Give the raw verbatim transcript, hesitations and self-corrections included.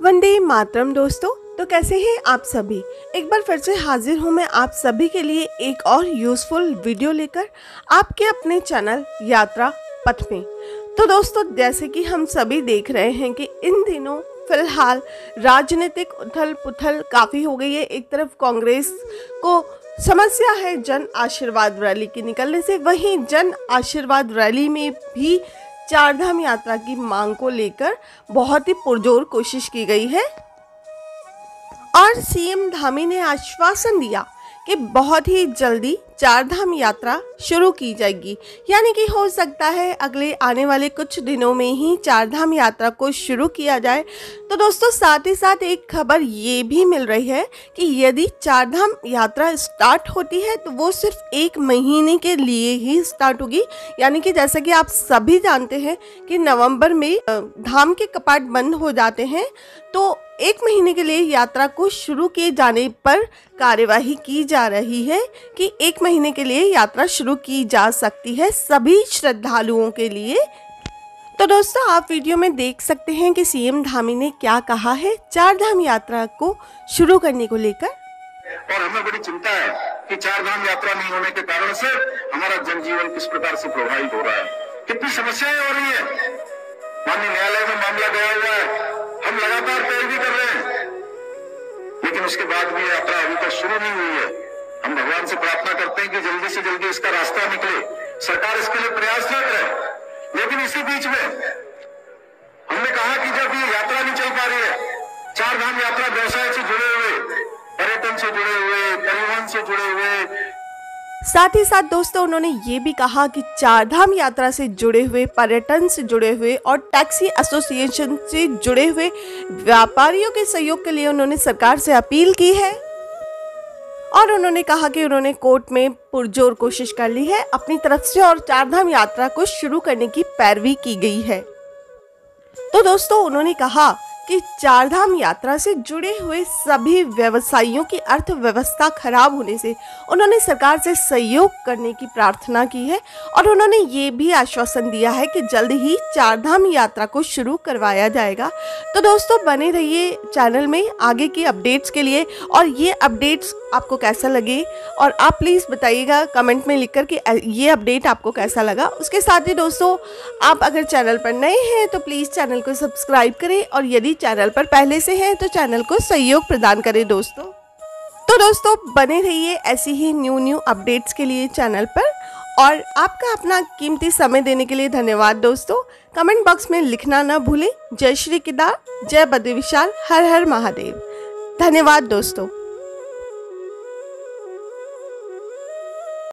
वंदे मातरम दोस्तों। तो कैसे हैं आप सभी। एक बार फिर से हाजिर हूँ मैं आप सभी के लिए एक और यूज़फुल वीडियो लेकर आपके अपने चैनल यात्रा पथ में। तो दोस्तों, जैसे कि हम सभी देख रहे हैं कि इन दिनों फिलहाल राजनीतिक उथल पुथल काफ़ी हो गई है। एक तरफ कांग्रेस को समस्या है जन आशीर्वाद रैली के निकलने से, वहीं जन आशीर्वाद रैली में भी चारधाम यात्रा की मांग को लेकर बहुत ही पुरजोर कोशिश की गई है और सीएम धामी ने आश्वासन दिया कि बहुत ही जल्दी चारधाम यात्रा शुरू की जाएगी, यानी कि हो सकता है अगले आने वाले कुछ दिनों में ही चारधाम यात्रा को शुरू किया जाए। तो दोस्तों, साथ ही साथ एक खबर ये भी मिल रही है कि यदि चारधाम यात्रा स्टार्ट होती है तो वो सिर्फ एक महीने के लिए ही स्टार्ट होगी, यानी कि जैसा कि आप सभी जानते हैं कि नवंबर में धाम के कपाट बंद हो जाते हैं, तो एक महीने के लिए यात्रा को शुरू किए जाने पर कार्यवाही की जा रही है कि एक महीने के लिए यात्रा शुरू की जा सकती है सभी श्रद्धालुओं के लिए। तो दोस्तों, आप वीडियो में देख सकते हैं कि सीएम धामी ने क्या कहा है चारधाम यात्रा को शुरू करने को लेकर। और हमें बड़ी चिंता है कि चारधाम यात्रा नहीं होने के कारण से हमारा जनजीवन किस प्रकार से प्रभावित हो रहा है, कितनी समस्याएं हो रही है। माननीय न्यायालय में मामला गया हुआ है, हम लगातार पैरवी कर रहे हैं, लेकिन उसके बाद भी यात्रा अभी तक शुरू नहीं हुई है। हम भगवान से प्रार्थना करते हैं कि जल्दी से जल्दी इसका रास्ता निकले, सरकार इसके लिए प्रयासरत है। लेकिन इसी बीच में हमने कहा कि जब ये यात्रा नहीं चल पा रही है, चारधाम यात्रा व्यवसाय से जुड़े हुए, पर्यटन से जुड़े हुए, परिवहन से जुड़े हुए, साथ ही साथ दोस्तों उन्होंने ये भी कहा कि चारधाम यात्रा से जुड़े हुए, पर्यटन से जुड़े हुए और टैक्सी एसोसिएशन से जुड़े हुए व्यापारियों के सहयोग के लिए उन्होंने सरकार से अपील की है और उन्होंने कहा कि उन्होंने कोर्ट में पुरजोर कोशिश कर ली है अपनी तरफ से और चारधाम यात्रा को शुरू करने की पैरवी की गई है। तो दोस्तों, उन्होंने कहा कि चारधाम यात्रा से जुड़े हुए सभी व्यवसायियों की अर्थव्यवस्था खराब होने से उन्होंने सरकार से सहयोग करने की प्रार्थना की है और उन्होंने ये भी आश्वासन दिया है कि जल्द ही चारधाम यात्रा को शुरू करवाया जाएगा। तो दोस्तों, बने रहिए चैनल में आगे की अपडेट्स के लिए और ये अपडेट्स आपको कैसा लगे और आप प्लीज़ बताइएगा कमेंट में लिखकर कि ये अपडेट आपको कैसा लगा। उसके साथ ही दोस्तों, आप अगर चैनल पर नए हैं तो प्लीज़ चैनल को सब्सक्राइब करें और यदि चैनल पर पहले से हैं तो चैनल को सहयोग प्रदान करें दोस्तों। तो दोस्तों, बने रहिए ऐसी ही न्यू न्यू अपडेट्स के लिए चैनल पर और आपका अपना कीमती समय देने के लिए धन्यवाद दोस्तों। कमेंट बॉक्स में लिखना ना भूलें। जय श्री केदार, जय बद्री विशाल, हर हर महादेव। धन्यवाद दोस्तों।